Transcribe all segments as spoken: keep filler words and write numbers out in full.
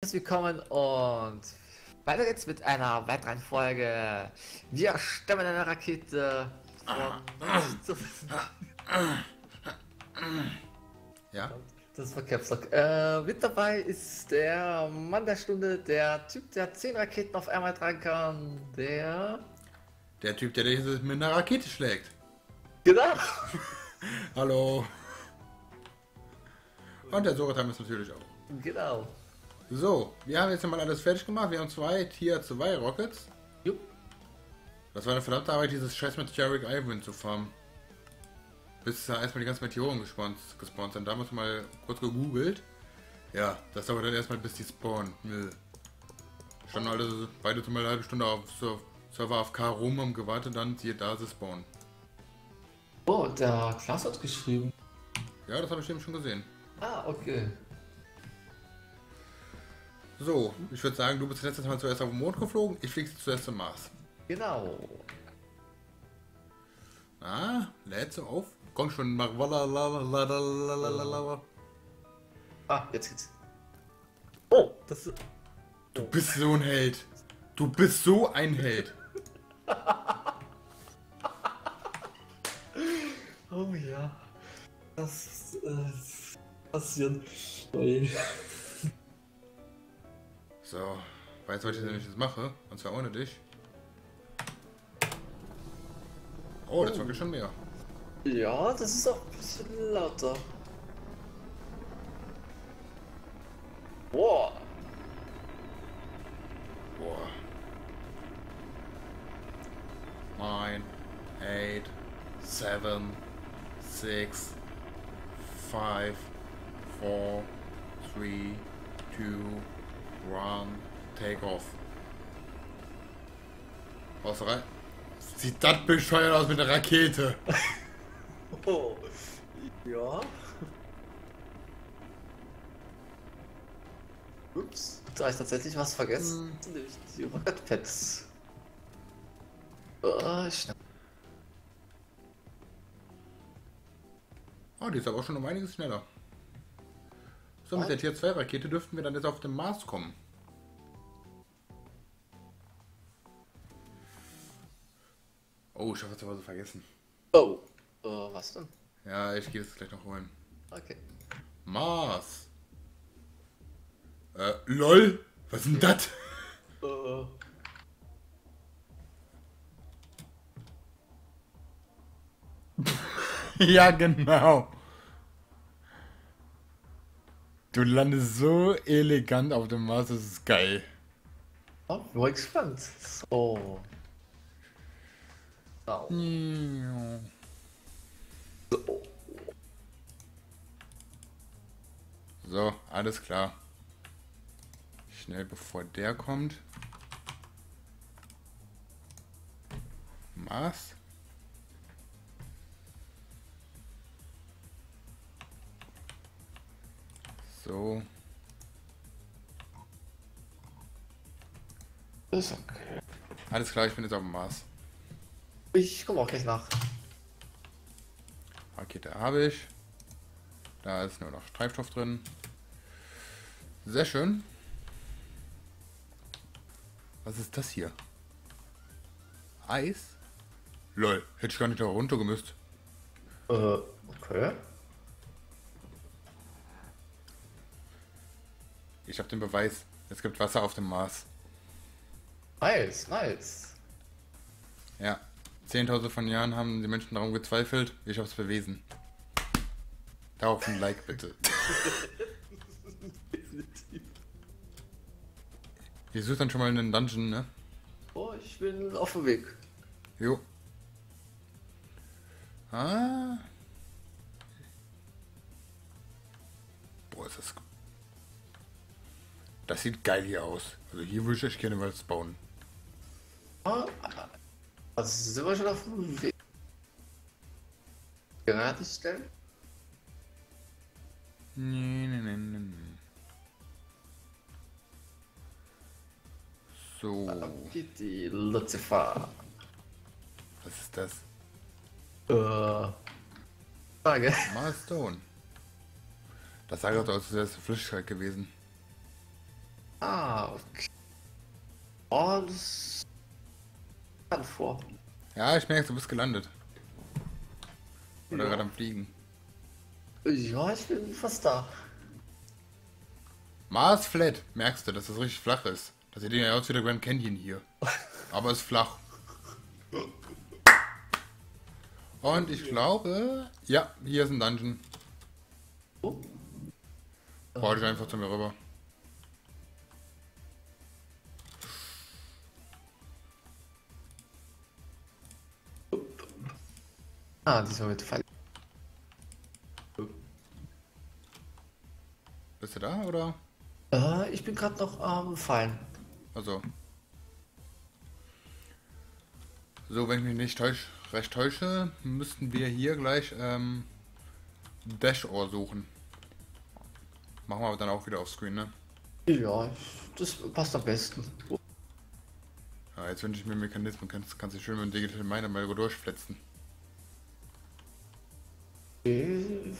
Herzlich willkommen und weiter geht's mit einer weiteren Folge. Wir stemmen eine Rakete von Ja? Das war Caps Lock. Äh, mit dabei ist der Mann der Stunde, der Typ, der zehn Raketen auf einmal tragen kann. Der. Der Typ, der dich mit einer Rakete schlägt. Genau! Hallo. Und der Sorotam ist natürlich auch. Genau. So, wir haben jetzt mal alles fertig gemacht. Wir haben zwei Tier zwei Rockets. Jupp. Das war eine verdammte Arbeit, dieses scheiß Meteoric Iron zu farmen. Bis da erstmal die ganzen Meteoren gespawnt, gespawnt sind. Da haben wir mal kurz gegoogelt. Ja, das dauert dann erstmal bis die spawnen. Nö. Standen alle beide so mal eine halbe Stunde auf Sur- Server A F K rum, haben gewartet, dann siehe da, sie spawnen. Oh, der Klaas hat geschrieben. Ja, das habe ich eben schon gesehen. Ah, okay. So, ich würde sagen, du bist letztes Mal zuerst auf den Mond geflogen, ich fliege zuerst zum Mars. Genau. Ah, lädt so auf. Komm schon, mach walalalalalalala. Ah, jetzt geht's. Oh, das ist. Du bist so ein Held. Du bist so ein Held. Oh ja. Das äh, passiert. So, weißt du, was ich denn jetzt mache? Und zwar ohne dich. Oh, das war wirklich schon mehr. Ja, das ist auch ein bisschen lauter. Boah. Boah. Nine, eight, seven, six, five, four, three, two, one, take off. Aus rein. Sieht das bescheuert aus mit der Rakete. Oh. Ja. Ups, da habe ich tatsächlich was vergessen. Hm. Nämlich die Rocket Pads. Oh, schnell. Oh, die ist aber auch schon um einiges schneller. So, mit der Tier zwei Rakete dürften wir dann jetzt auf den Mars kommen. Oh, ich habe was zu Hause vergessen. Oh. Uh, was denn? Ja, ich gehe es gleich noch holen. Okay. Mars. Äh, lol. Was ist denn das? Uh. Ja, genau. Du landest so elegant auf dem Mars, das ist geil. Oh, bin mal gespannt. So. Wow. So. So, alles klar. Schnell bevor der kommt. Mars. So. Ist okay. Alles klar, ich bin jetzt auf dem Mars. Ich komme auch gleich nach. Rakete habe ich. Da ist nur noch Treibstoff drin. Sehr schön. Was ist das hier? Eis? Lol, hätte ich gar nicht da runter gemüsst. Äh, okay. Ich habe den Beweis. Es gibt Wasser auf dem Mars. Nice, nice. Ja. Zehntausende von Jahren haben die Menschen darum gezweifelt. Ich habe es bewiesen. Darauf ein Like bitte. Ich suche dann schon mal einen Dungeon, ne? Oh, ich bin auf dem Weg. Jo. Ah. Boah, ist das... Das sieht geil hier aus. Also hier würde ich echt gerne was bauen. Ah, also sind wir schon auf dem Weg. Gerade stellen? Nee, nee, nee, nee, nee. So. Ab geht die Lucifer. Was ist das? Äh. Frage. Milestone. Das sah gerade aus, als wäre es Flüssigkeit gewesen. Ah, okay. Oh, das kann vor. Ja, ich merke, du bist gelandet. Oder Ja. gerade am Fliegen. Ja, ich bin fast da. Mars Flat, merkst du, dass das richtig flach ist. Das sieht ja aus wie der Grand Canyon hier. Aber ist flach. Und ich glaube, ja, hier ist ein Dungeon. Oh. Brauche ich einfach zu mir rüber. Ah, diesmal mit Fall. Bist du da, oder? Äh, ich bin gerade noch am Fallen. Also. So, wenn ich mich nicht täusch, recht täusche, müssten wir hier gleich ähm, Dash-Ohr suchen. Machen wir aber dann auch wieder auf Screen, ne? Ja, ich, das passt am besten. Ja, jetzt wünsche ich mir Mechanismen, kannst, kannst du schön mit dem Digital Miner mal durchfletzen. Okay.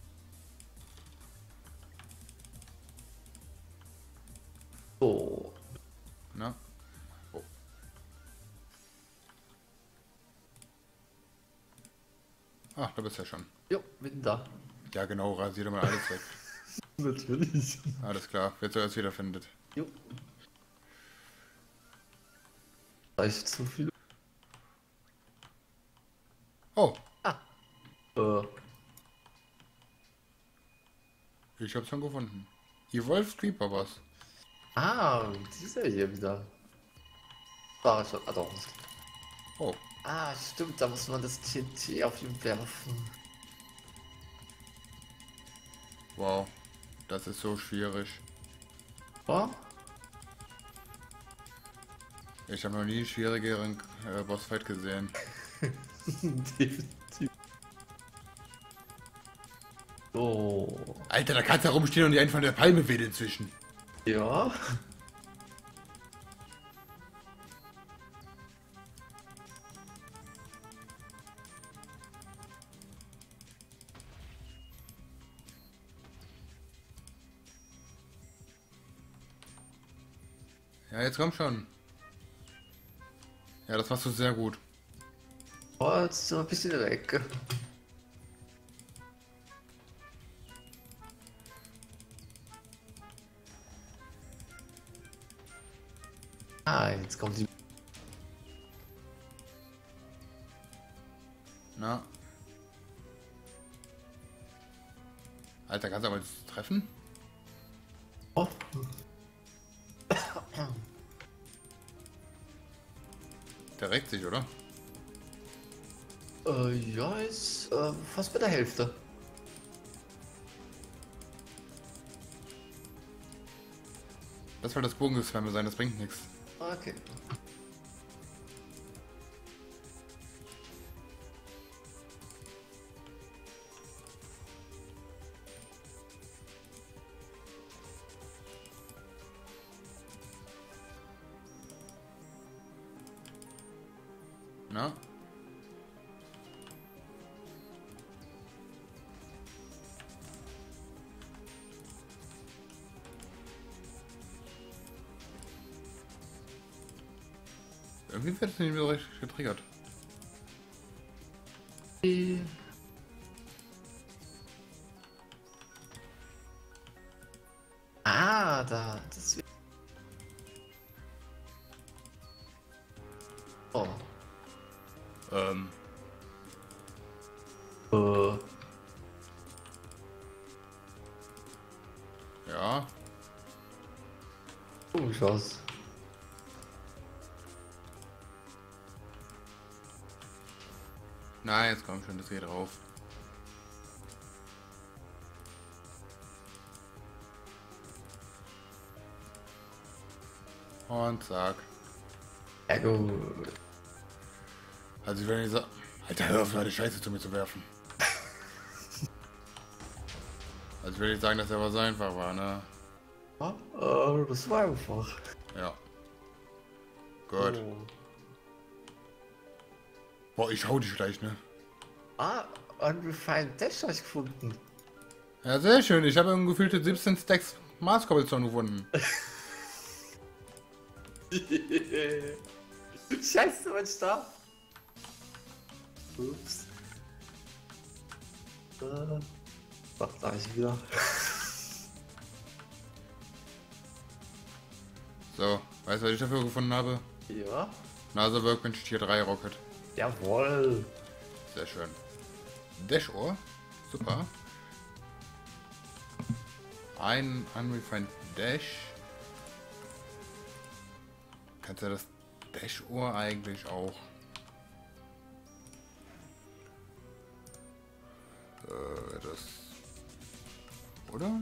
So. Na? Oh. Ach, da bist du ja schon. Jo, bin da. Ja genau, rasier doch mal alles weg. Natürlich. Alles klar, wer zuerst wiederfindet. Jo. Vielleicht zu viel. Oh, Äh, ich hab's schon gefunden. Evolve Creeper was. ah, dieser hier wieder. War schon. Ah, doch. Oh, Ah, stimmt, da muss man das T N T auf ihn werfen. wow. Das ist so schwierig. Oh? Ich habe noch nie einen schwierigeren äh, Bossfight gesehen. Definitiv. So. Alter, da kannst du rumstehen und die einen von der Palme weht inzwischen. Ja. Ja, jetzt komm schon. Ja, das machst du sehr gut. Oh, jetzt ist er ein bisschen weg. Ah, jetzt kommt die. Na. Alter, kannst du aber jetzt treffen? Oh. Der regt sich, oder? Äh, ja, ist äh, fast bei der Hälfte. Das soll das Bogengeswärme sein, das bringt nichts. Okay. Na? Irgendwie wird es nicht mehr so richtig getriggert. Die- Ah, da. Das wird. Oh. Ähm. Äh. Ja. Komisch aus. Nein, jetzt komm schon, das geht drauf. Und zack. Ja, gut. Also ich will nicht sagen. Alter, hör auf, Leute, Scheiße zu mir zu werfen. Also ich will nicht sagen, dass er was einfach war, ne? Ja, äh, das war einfach. Ja. Gut. Oh. Boah, ich hau dich gleich, ne? Ah, Unrefined Dash habe ich gefunden. Ja, sehr schön. Ich habe gefühlte siebzehn Stacks Mars Cobblestone gefunden. Scheiße, mein Stab. Ups. Äh, was sag ich wieder? So, weißt du, was ich dafür gefunden habe? Ja. NASA Workbench Tier drei Rocket. Jawohl. Sehr schön. Dash-Ohr. Super. Ein Unrefined Dash. Kannst du das Dash-Ohr eigentlich auch? Äh, das... Oder?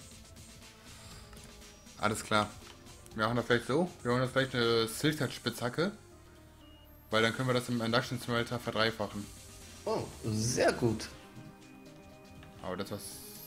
Alles klar. Wir machen das vielleicht so. Wir machen das vielleicht eine Siltert-Spitzhacke. Weil dann können wir das im Induction Smelter verdreifachen. Oh, sehr gut. Aber das was...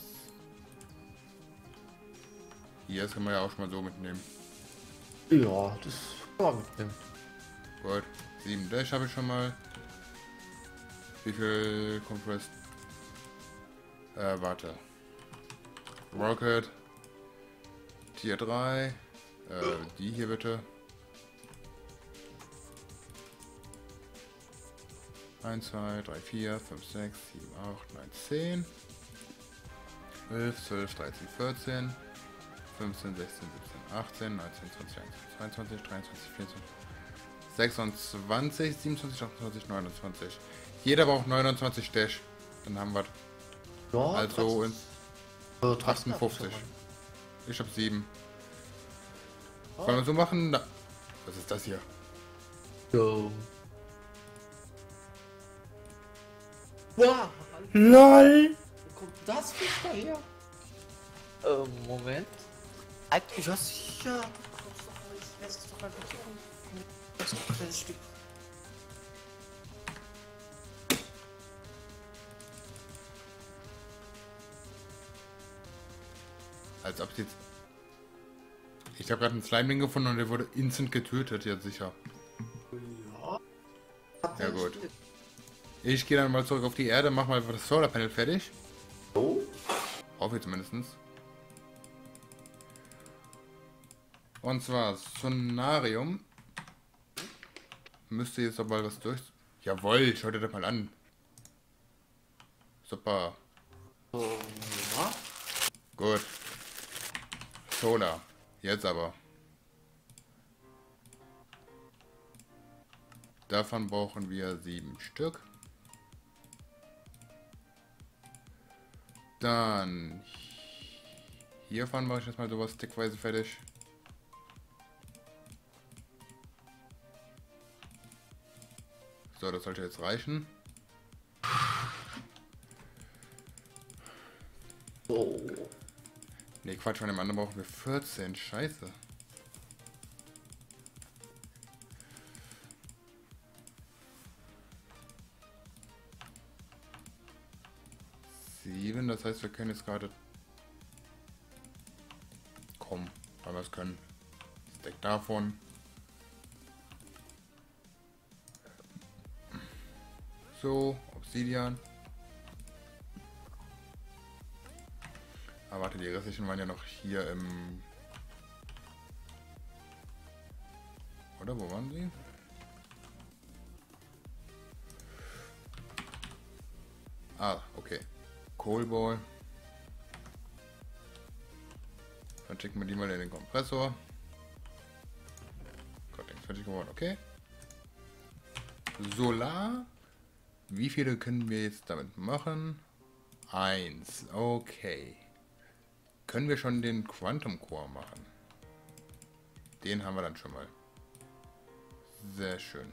Hier, das können wir ja auch schon mal so mitnehmen. Ja, das kann man mitnehmen. Gut. sieben Dash habe ich schon mal. Wie viel Compressed? Äh, warte. Rocket. Tier drei. Äh, die hier bitte. eins, zwei, drei, vier, fünf, sechs, sieben, acht, neun, zehn. elf, zwölf, dreizehn, vierzehn. fünfzehn, sechzehn, siebzehn, achtzehn, neunzehn, zwanzig, einundzwanzig, zweiundzwanzig, dreiundzwanzig, vierundzwanzig, sechsundzwanzig, siebenundzwanzig, achtundzwanzig, neunundzwanzig. Jeder braucht neunundzwanzig Dash. Dann haben wir Ja, also in trotzdem- äh, achtundfünfzig. Ich hab sieben. Oh. Wollen wir so machen? Na, was ist das hier? So. Wow, LOL! wo kommt das Fisch her? Ähm, Moment. Alter, du hast hier. Ich lass es doch einfach so. Das ist ein kleines Stück. Als ob jetzt... Ich habe gerade einen Slimeling gefunden und der wurde instant getötet, ja sicher. Ja. Ja gut. Ich gehe dann mal zurück auf die Erde, mach mal das Solarpanel fertig. So. Hoffe ich zumindest. Und zwar Sonarium. Müsste jetzt aber was durch... Jawohl, schau dir das mal an. Super. So, ja. Gut. Solar. Jetzt aber. Davon brauchen wir sieben Stück. Dann hiervon mache ich jetzt mal sowas stickweise fertig. So, das sollte jetzt reichen. So. Ne, Quatsch, von dem anderen brauchen wir vierzehn. Scheiße. sieben, das heißt, wir können jetzt gerade... Komm, weil wir es können. Stack davon. So, Obsidian. Aber warte, die restlichen waren ja noch hier im... Oder, wo waren sie? Ah, okay. Coalball. Dann schicken wir die mal in den Kompressor. Gott, den ist fertig geworden, okay. Solar. Wie viele können wir jetzt damit machen? Eins, okay. Können wir schon den Quantum Core machen? Den haben wir dann schon mal. Sehr schön.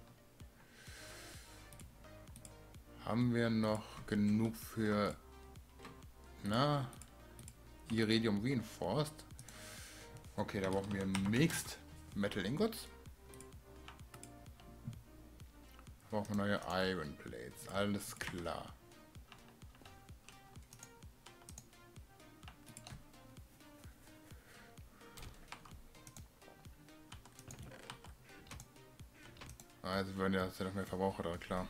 Haben wir noch genug für... Na... Iridium Reinforced? Okay, da brauchen wir Mixed Metal Ingots. Brauchen wir neue Iron Plates. Alles klar. Also werden ja, ja noch mehr Verbraucher da, klar.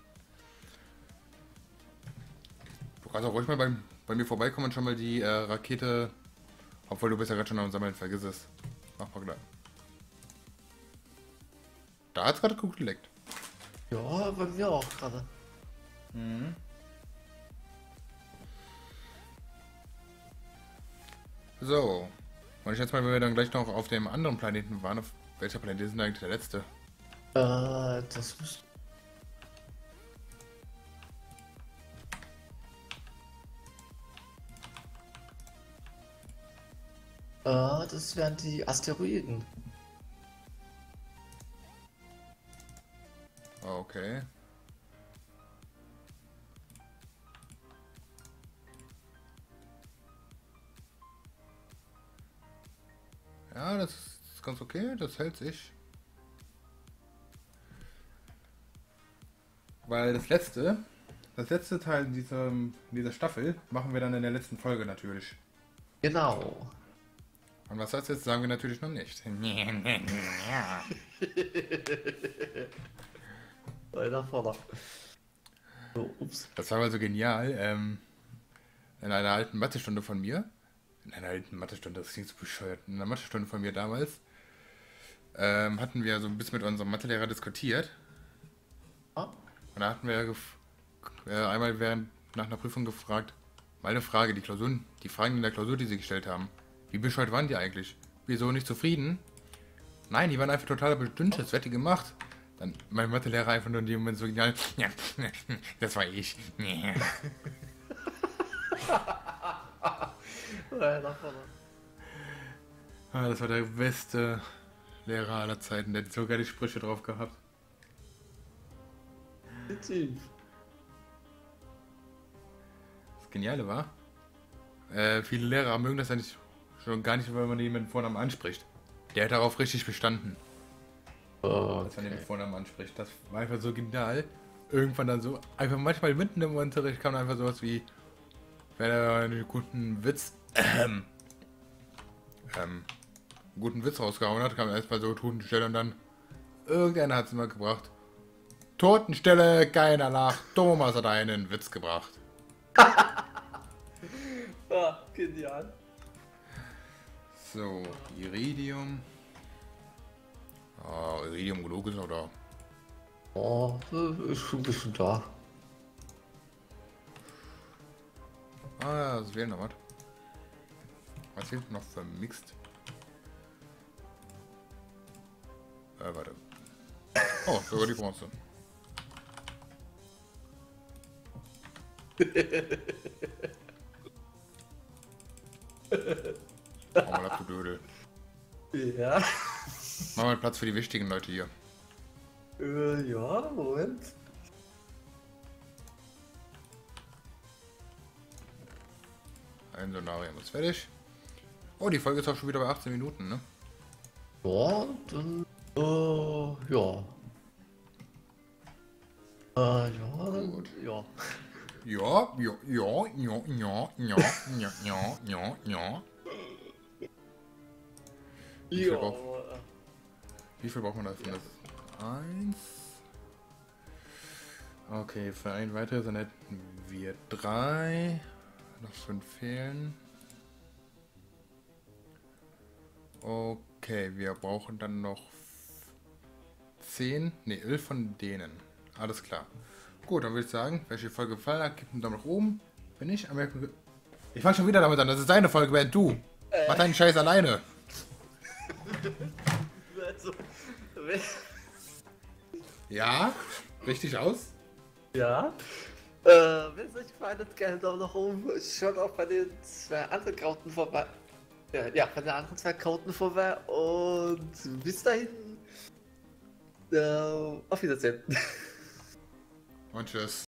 Du kannst auch ruhig mal beim, bei mir vorbeikommen und schon mal die äh, Rakete, obwohl du bist ja gerade schon am Sammeln, vergiss es. Mach mal gleich. Da hat's gerade gut geleckt. Ja, bei mir auch gerade. Mhm. So. Und ich schätze mal, wenn wir dann gleich noch auf dem anderen Planeten waren, auf welcher Planet ist denn eigentlich der letzte? Äh, das muss. Äh, das wären die Asteroiden. Okay. Ja, das ist ganz okay, das hält sich. Weil das letzte, das letzte Teil dieser, dieser Staffel machen wir dann in der letzten Folge natürlich. Genau. Und was das jetzt, sagen wir natürlich noch nicht. Weiter vorne. So, ups. Das war mal so genial. Ähm, in einer alten Mathestunde von mir, in einer alten Mathestunde, das klingt so bescheuert, in einer Mathestunde von mir damals, ähm, hatten wir so ein bisschen mit unserem Mathelehrer diskutiert. Ah, Und da hatten wir gef- äh, einmal während nach einer Prüfung gefragt, mal eine Frage, die Klausuren, die Fragen in der Klausur, die sie gestellt haben. Wie bescheuert waren die eigentlich? Wieso nicht zufrieden? Nein, die waren einfach total bestimmt, das hätte gemacht. Dann mein Mathelehrer einfach nur in dem Moment so genial, ja, das war ich. weiter vorne. Ah, das war der beste Lehrer aller Zeiten, der hat sogar die Sprüche drauf gehabt. Definitiv. Das Geniale war, äh, viele Lehrer mögen das ja nicht, schon gar nicht, wenn man jemanden Vornamen anspricht. Der hat darauf richtig bestanden, dass man den Okay. Vornamen anspricht. Das war einfach so genial. Irgendwann dann so, einfach manchmal mitten im Unterricht kam einfach sowas wie, wenn er einen guten Witz, ähm, ähm, einen guten Witz rausgehauen hat, kam er erstmal so Totenstelle und dann, irgendeiner hat es mal gebracht. Totenstelle, keiner lacht, Thomas hat einen Witz gebracht. Ah, genial. So, Iridium. Ah, Iridium genug ist oder? Oh, ist schon ein bisschen da. Ah, ja, es fehlt noch was. Was fehlt noch vermixt? Äh, warte. Oh, sogar die Bronze. Hau mal ab, du Dödel. Ja. Mach mal Platz für die wichtigen Leute hier. Äh, ja, Moment. Ein Sonarium ist fertig. Oh, die Folge ist auch schon wieder bei achtzehn Minuten, ne? Ja, dann. Äh, ja. Äh, ja, dann. Gut. Ja. Ja, ja, ja, ja, ja, ja, ja, ja, ja, ja. Wie viel, Ja. braucht, wie viel braucht man dafür? Das eins. Okay, für ein weiteres, dann hätten wir drei. Noch fünf fehlen. Okay, wir brauchen dann noch zehn, ne, elf von denen. Alles klar. Gut, dann würde ich sagen, wer euch die Folge gefallen hat, gebt einen Daumen nach oben. Wenn nicht, Anmerkung. Ich fange schon wieder damit an, das ist deine Folge, während du. Äh. Mach deinen Scheiß alleine. Also, Ja, richtig aus. ja. Äh, wenn es euch gefallen hat, gerne Daumen nach oben. Schaut auch bei den zwei anderen Krauten vorbei. Ja, ja, bei den anderen zwei Krauten vorbei. Und bis dahin. Äh, auf Wiedersehen. Und tschüss.